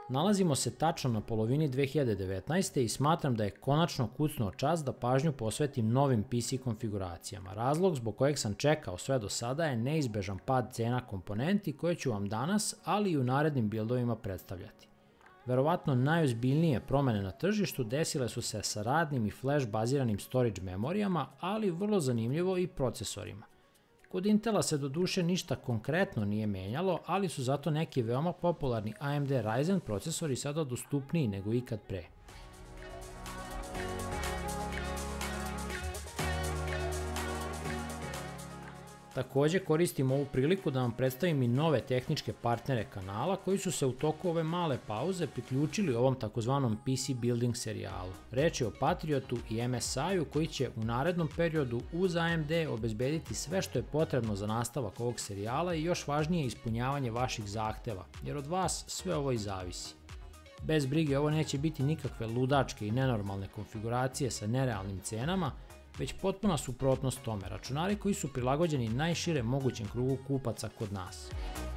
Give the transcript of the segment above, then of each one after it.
Nalazimo se tačno na polovini 2019. i smatram da je konačno kucnuo čas da pažnju posvetim novim PC konfiguracijama. Razlog zbog kojeg sam čekao sve do sada je neizbežan pad cena komponenti koje ću vam danas, ali i u narednim buildovima predstavljati. Verovatno najozbiljnije promene na tržištu desile su se sa radnim i flash baziranim storage memorijama, ali vrlo zanimljivo i procesorima. Kod Intela se doduše ništa konkretno nije menjalo, ali su zato neki veoma popularni AMD Ryzen procesori sada dostupniji nego ikad pre. Takođe koristim ovu priliku da vam predstavim i nove tehničke partnere kanala koji su se u toku ove male pauze priključili ovom takozvanom PC Building serijalu. Reč je o Patriotu i MSI-u koji će u narednom periodu uz AMD obezbediti sve što je potrebno za nastavak ovog serijala i još važnije ispunjavanje vaših zahteva, jer od vas sve ovo i zavisi. Bez brige, ovo neće biti nikakve ludačke i nenormalne konfiguracije sa nerealnim cenama, već potpuna suprotnost tome, računari koji su prilagođeni najširem mogućem krugu kupaca kod nas.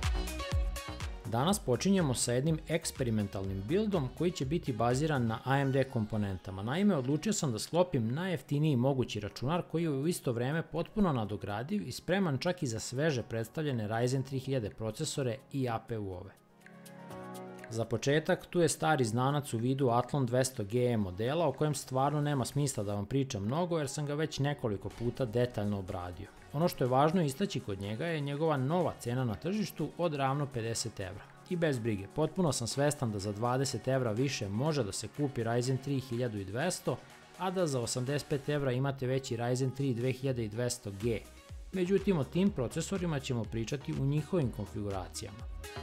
Danas počinjemo sa jednim eksperimentalnim buildom koji će biti baziran na AMD komponentama. Naime, odlučio sam da sklopim najjeftiniji mogući računar koji je u isto vreme potpuno nadogradiv i spreman čak i za sveže predstavljene Ryzen 3000 procesore i APU-ove. Za početak, tu je stari znanac u vidu Athlon 200 GE modela o kojem stvarno nema smisla da vam pričam mnogo jer sam ga već nekoliko puta detaljno obradio. Ono što je važno istaći kod njega je njegova nova cena na tržištu od ravno 50 evra. I bez brige, potpuno sam svestan da za 20 evra više može da se kupi Ryzen 3 1200, a da za 85 evra imate veći Ryzen 3 2200G. Međutim, o tim procesorima ćemo pričati u njihovim konfiguracijama.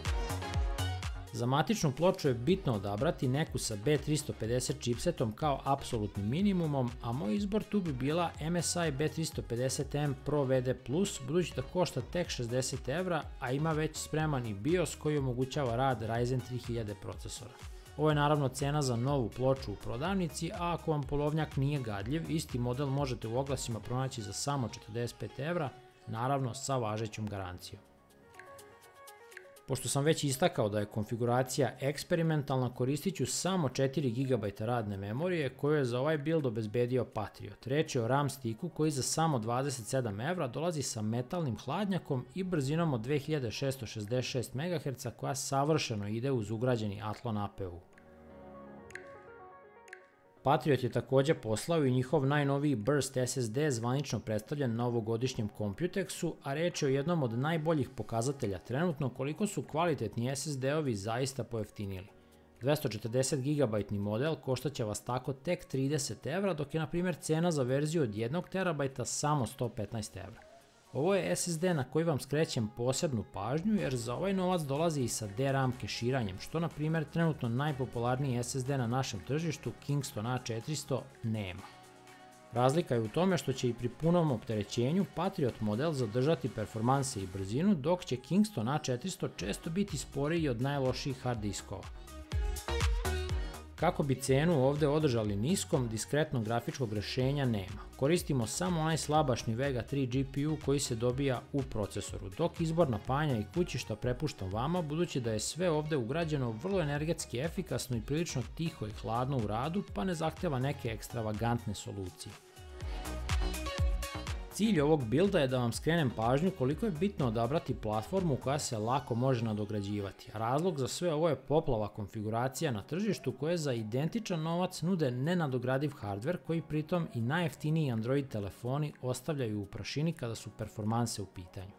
Za matičnu ploču je bitno odabrati neku sa B350 chipsetom kao apsolutnim minimumom, a moj izbor tu bi bila MSI B350M Pro VD+, budući da košta tek 60 evra, a ima već spreman i BIOS koji omogućava rad Ryzen 3000 procesora. Ovo je naravno cena za novu ploču u prodavnici, a ako vam polovnjak nije gadljiv, isti model možete u oglasima pronaći za samo 45 evra, naravno sa važećom garancijom. Pošto sam već istakao da je konfiguracija eksperimentalna, koristit ću samo 4 GB radne memorije koju je za ovaj build obezbedio Patriot. Reč je o RAM sticku koji za samo 27 evra dolazi sa metalnim hladnjakom i brzinom od 2666 MHz koja savršeno ide uz ugrađeni Athlon APU. Patriot je takođe poslao i njihov najnoviji Burst SSD zvanično predstavljen na ovogodišnjem Computeksu, a reč je o jednom od najboljih pokazatelja trenutno koliko su kvalitetni SSD-ovi zaista pojeftinili. 240 GB model koštaće vas tako tek 30 evra, dok je na primjer cena za verziju od 1 TB samo 115 evra. Ovo je SSD na koji vam skrećem posebnu pažnju jer za ovaj novac dolazi i sa DRAM keširanjem, što na primjer trenutno najpopularniji SSD na našem tržištu Kingston A400 nema. Razlika je u tome što će i pri punom opterećenju Patriot model zadržati performanse i brzinu, dok će Kingston A400 često biti sporiji od najlošijih hard diskova. Kako bi cenu ovde održali niskom, diskretnog grafičkog rešenja nema. Koristimo samo onaj slabašni Vega 3 GPU koji se dobija u procesoru, dok izbor napajanja i kućišta prepuštam vama, budući da je sve ovde ugrađeno vrlo energetski efikasno i prilično tiho i hladno u radu, pa ne zahteva neke ekstravagantne solucije. Cilj ovog builda je da vam skrenem pažnju koliko je bitno odabrati platformu koja se lako može nadograđivati. Razlog za sve ovo je poplava konfiguracija na tržištu koje za identičan novac nude nenadogradiv hardware koji pritom i najjeftiniji Android telefoni ostavljaju u prašini kada su performanse u pitanju.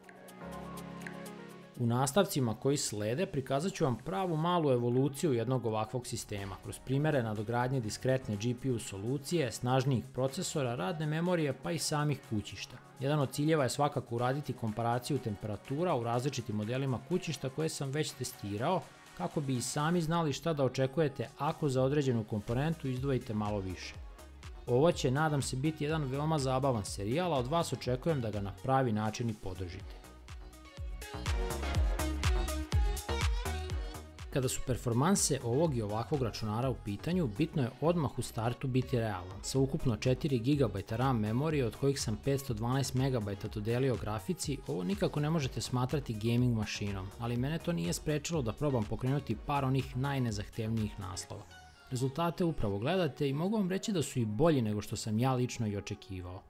U nastavcima koji slede prikazat ću vam pravu malu evoluciju jednog ovakvog sistema, kroz primere nadogradnje diskretne GPU solucije, snažnijih procesora, radne memorije pa i samih kućišta. Jedan od ciljeva je svakako uraditi komparaciju temperatura u različitim modelima kućišta koje sam već testirao, kako bi i sami znali šta da očekujete ako za određenu komponentu izdvojite malo više. Ovo će, nadam se, biti jedan veoma zabavan serijal, a od vas očekujem da ga na pravi način i podržite. Kada su performanse ovog i ovakvog računara u pitanju, bitno je odmah u startu biti realan. Sa ukupno 4 GB RAM memorije, od kojih sam 512 MB dodelio grafici, ovo nikako ne možete smatrati gaming mašinom, ali mene to nije sprečilo da probam pokrenuti par onih najnezahtevnijih naslova. Rezultate upravo gledate i mogu vam reći da su i bolji nego što sam ja lično i očekivao.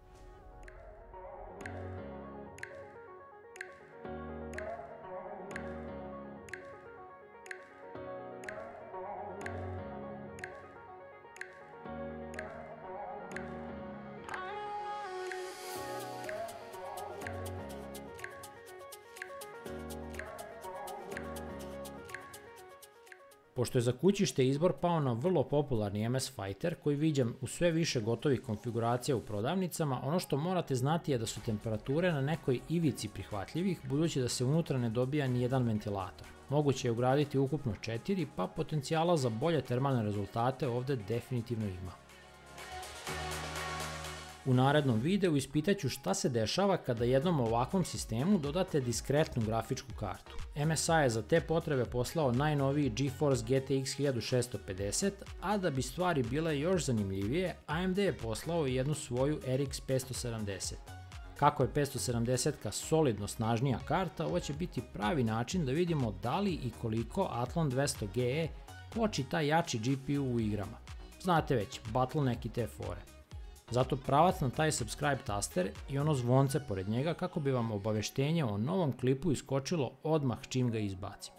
Pošto je za kućište izbor pao na vrlo popularni MS Fighter koji viđam u sve više gotovih konfiguracija u prodavnicama, ono što morate znati je da su temperature na nekoj ivici prihvatljivih, budući da se unutra ne dobija ni jedan ventilator. Moguće je ugraditi ukupno 4, pa potencijala za bolje termalne rezultate ovde definitivno ima. U narednom videu ispitaću šta se dešava kada jednom ovakvom sistemu dodate diskretnu grafičku kartu. MSI je za te potrebe poslao najnoviji GeForce GTX 1650, a da bi stvari bile još zanimljivije, AMD je poslao i jednu svoju RX 570. Kako je 570 solidno snažnija karta, ovo će biti pravi način da vidimo da li i koliko Athlon 200 GE koči taj jači GPU u igrama. Znate već, Bottleneck i te fore. Zato pravac na taj subscribe taster i ono zvonce pored njega kako bi vam obaveštenje o novom klipu iskočilo odmah čim ga izbacim.